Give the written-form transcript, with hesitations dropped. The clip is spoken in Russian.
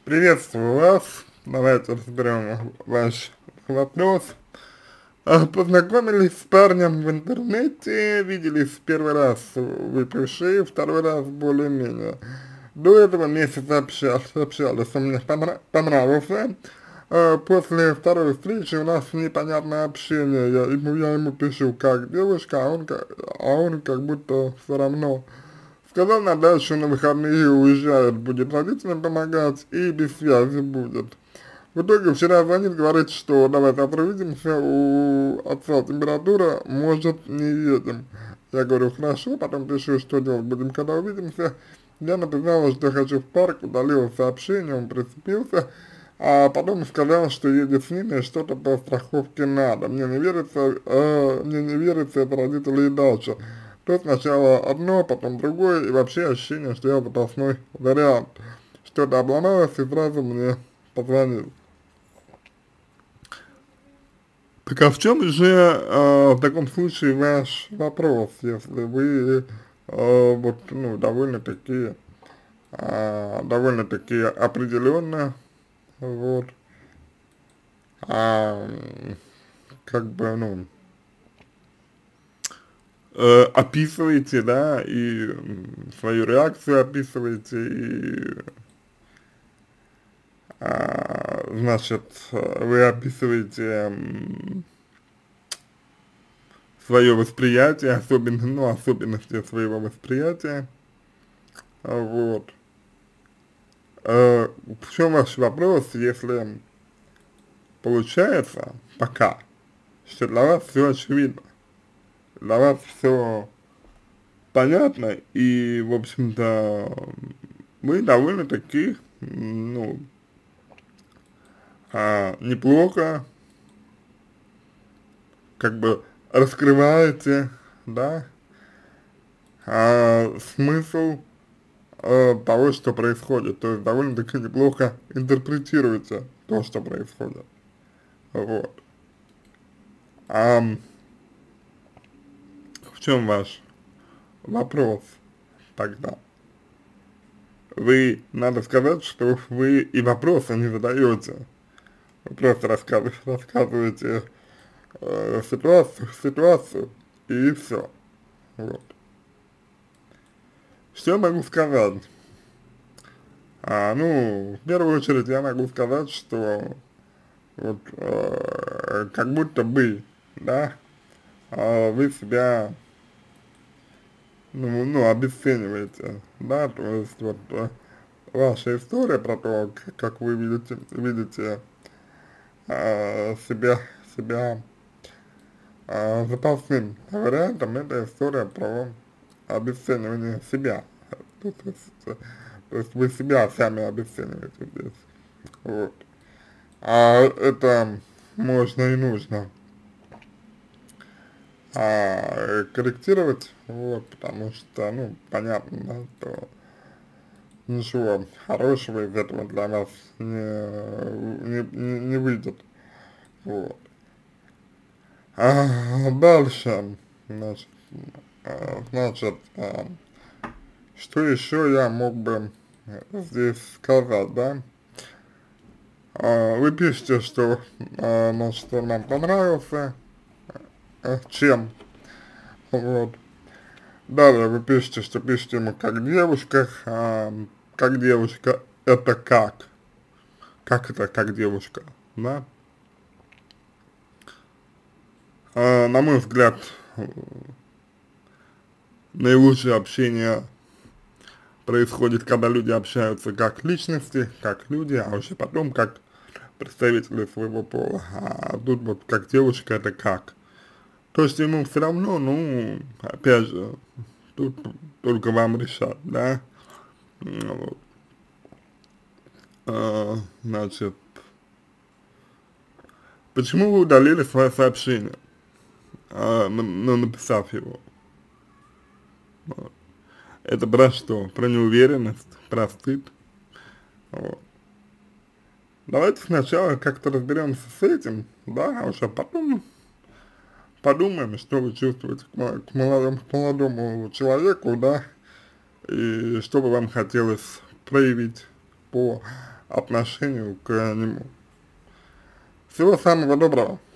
Приветствую вас. Давайте разберем ваш вопрос. Познакомились с парнем в интернете, виделись первый раз вы пришли, второй раз более-менее. До этого месяца общались, он мне понравился. После второй встречи у нас непонятное общение. Я ему пишу как девушка, а он как будто все равно. Сказал, на дачу на выходные уезжает, будет родителям помогать и без связи будет. В итоге вчера звонит, говорит, что давай завтра увидимся, у отца температура, может не едем. Я говорю, хорошо, потом пишу, что делать будем, когда увидимся. Я написала, что хочу в парк, удалил сообщение, он прицепился, а потом сказал, что едет с ними, что-то по страховке надо. Мне не верится, это родители и дача. То сначала одно, потом другое, и вообще ощущение, что я запасной вариант. Что-то обломалось, и сразу мне позвонил. Так а в чем же в таком случае ваш вопрос, если вы вот, ну, довольно-таки определенно, вот, а, как бы, ну, описываете, да, и свою реакцию описываете, и, значит, вы описываете свое восприятие, особенности своего восприятия, вот. В чем ваш вопрос, если получается пока, что для вас все очевидно, для вас все понятно, и, в общем-то, вы довольно-таки, ну, неплохо, как бы, раскрываете, да, смысл того, что происходит, то есть довольно-таки неплохо интерпретируете то, что происходит, вот. А в чем ваш вопрос тогда? Надо сказать, что вы и вопросы не задаете, вы просто рассказываете ситуацию и все, вот. Что я могу сказать? Ну, в первую очередь я могу сказать, что вот, как будто бы, да, вы себя, ну, обесцениваете, да, то есть вот ваша история про то, как вы видите себя запасным вариантом, это история про обесценивание себя, то есть вы себя сами обесцениваете здесь, вот. Это можно и нужно корректировать, вот, потому что, ну, понятно, да, что ничего хорошего из этого для вас не выйдет, вот. Дальше, значит, значит, что еще я мог бы здесь сказать, да? Вы пишете, что, значит, он нам понравился, чем, вот. Далее вы пишете, что пишете ему как девушка, это как? Как это как девушка, да? На мой взгляд, наилучшее общение происходит, когда люди общаются как личности, как люди, а уже потом как представители своего пола. А тут вот как девушка, это как? То есть ему все равно, ну, опять же, тут только вам решать, да? Вот. Значит, почему вы удалили свое сообщение, написав его? Вот. Это про что? Про неуверенность, про стыд. Вот. Давайте сначала как-то разберемся с этим, да, а уже потом подумаем, что вы чувствуете к молодому человеку, да, и что бы вам хотелось проявить по отношению к нему. Всего самого доброго.